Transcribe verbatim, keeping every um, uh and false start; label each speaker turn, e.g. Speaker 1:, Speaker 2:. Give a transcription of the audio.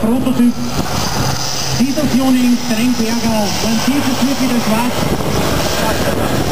Speaker 1: Prototyp. Diesel Tuning, Strengberger, und dieses wird wieder schwarz.